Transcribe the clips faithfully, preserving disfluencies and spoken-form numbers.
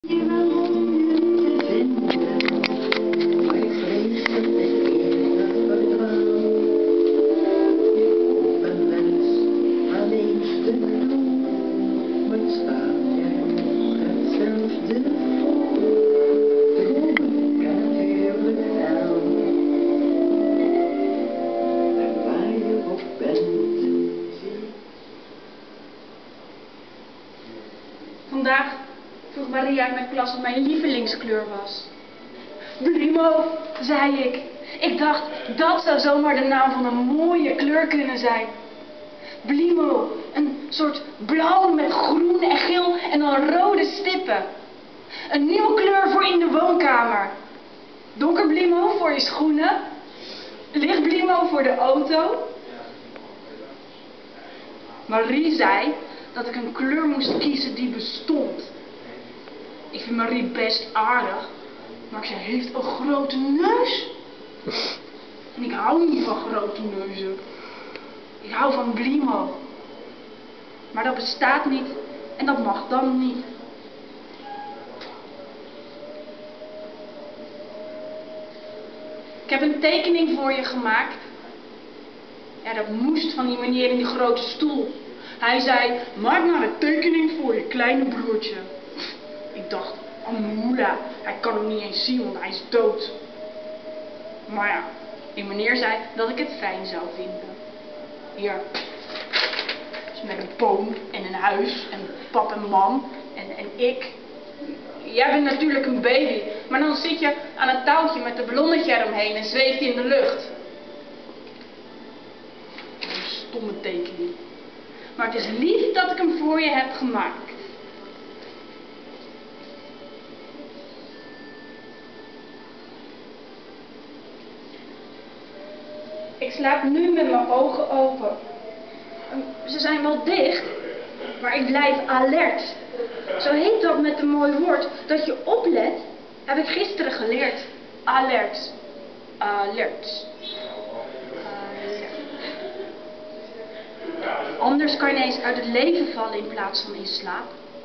Vandaag vroeg Maria in mijn klas wat mijn lievelingskleur was. Blumo, zei ik. Ik dacht, dat zou zomaar de naam van een mooie kleur kunnen zijn. Blumo, een soort blauw met groen en geel en dan rode stippen. Een nieuwe kleur voor in de woonkamer. Donker Blumo voor je schoenen. Licht Blumo voor de auto. Marie zei dat ik een kleur moest kiezen die bestond. Ik vind Marie best aardig, maar ze heeft een grote neus. En ik hou niet van grote neuzen. Ik hou van Blumo. Maar dat bestaat niet en dat mag dan niet. Ik heb een tekening voor je gemaakt. Ja, dat moest van die meneer in die grote stoel. Hij zei, maak maar een tekening voor je kleine broertje. Ik dacht, Amula, hij kan hem niet eens zien, want hij is dood. Maar ja, die meneer zei dat ik het fijn zou vinden. Hier, dus met een boom en een huis en pap en mam en, en ik. Jij bent natuurlijk een baby, maar dan zit je aan een touwtje met een ballonnetje eromheen en zweeft je in de lucht. Een stomme tekening. Maar het is lief dat ik hem voor je heb gemaakt. Ik slaap nu met mijn ogen open. Ze zijn wel dicht, maar ik blijf alert. Zo heet dat met een mooi woord. Dat je oplet, heb ik gisteren geleerd. Alert. Alert. Anders kan je ineens uit het leven vallen in plaats van in slaap.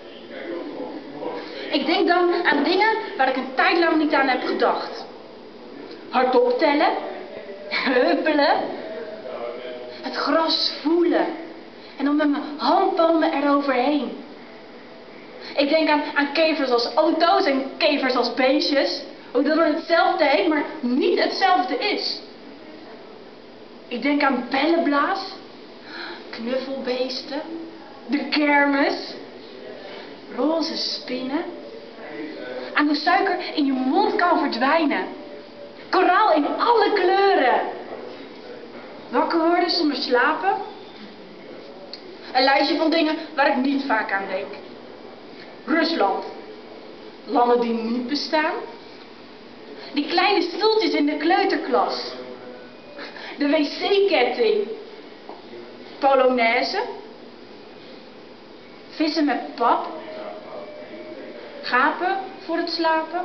Ik denk dan aan dingen waar ik een tijd lang niet aan heb gedacht. Hardop tellen, heupelen, het gras voelen en dan met mijn handpalmen eroverheen. Ik denk aan, aan kevers als auto's en kevers als beestjes. Ook dat het hetzelfde heet, maar niet hetzelfde is. Ik denk aan bellenblaas. Knuffelbeesten, de kermis, roze spinnen, aan hoe suiker in je mond kan verdwijnen, koraal in alle kleuren, wakker worden zonder slapen, een lijstje van dingen waar ik niet vaak aan denk, Rusland, landen die niet bestaan, die kleine stoeltjes in de kleuterklas, de wc-ketting, Polonaise, vissen met pap, gapen voor het slapen.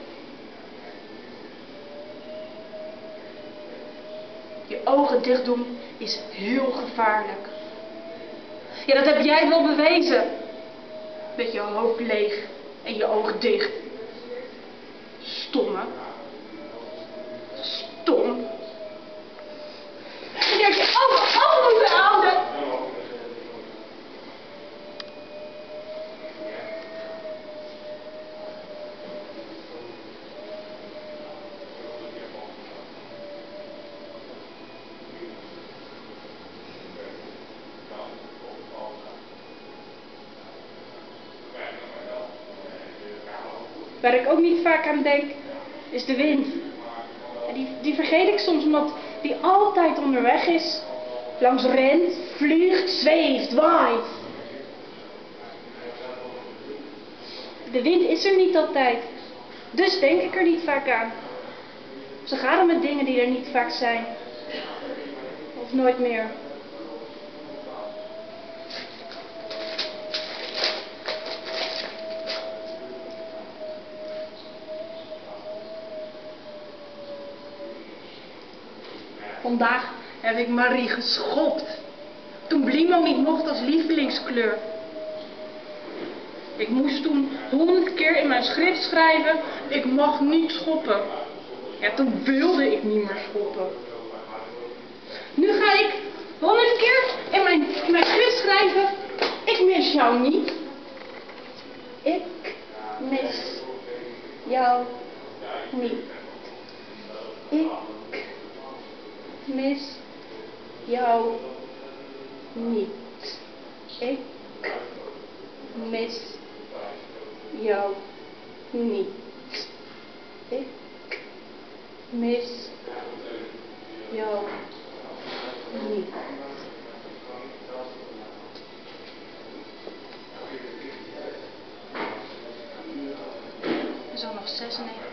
Je ogen dicht doen is heel gevaarlijk. Ja, dat heb jij wel bewezen. Met je hoofd leeg en je ogen dicht. Stomme. Stom. Je hebt je ogen open moeten houden. Waar ik ook niet vaak aan denk, is de wind. En die, die vergeet ik soms omdat die altijd onderweg is. Langs rent, vliegt, zweeft, waait. De wind is er niet altijd. Dus denk ik er niet vaak aan. Ze gaat er met dingen die er niet vaak zijn. Of nooit meer. Vandaag heb ik Marie geschopt. Toen Blumo niet mocht als lievelingskleur. Ik moest toen honderd keer in mijn schrift schrijven, ik mag niet schoppen. Ja, toen wilde ik niet meer schoppen. Nu ga ik honderd keer in mijn, in mijn schrift schrijven, ik mis jou niet. Ik mis jou niet. Ik mis jou niet. Ik mis jou niet. Ik mis jou niet. Er zijn nog zesennegentig.